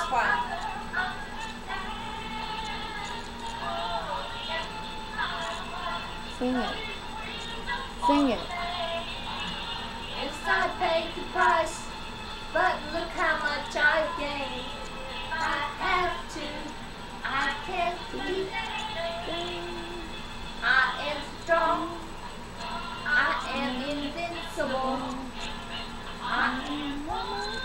quiet. Sing it. Sing it. Yes, I paid the price, but look how much I gained. I have to, I can't keep. I am strong, I am invincible. I am woman.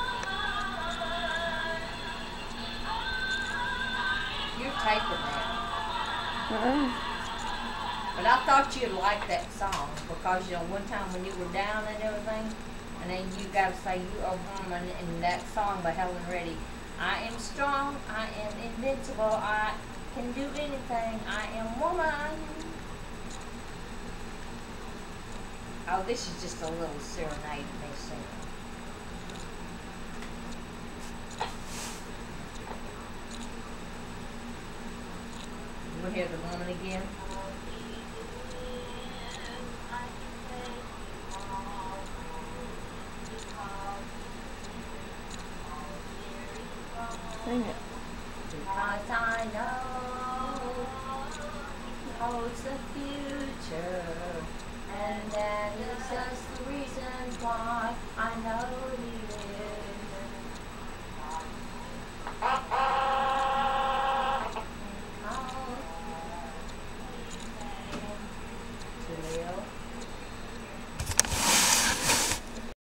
You're taping that. But I thought you'd like that song because, you know, one time when you were down and everything, and then you got to say you are a woman in that song by Helen Reddy. I am strong, I am invincible, I can do anything, I am woman. Oh, this is just a little serenade to me singing. You want to hear the woman again? Sing it. Because I know he holds the future, and that is just the reason why I know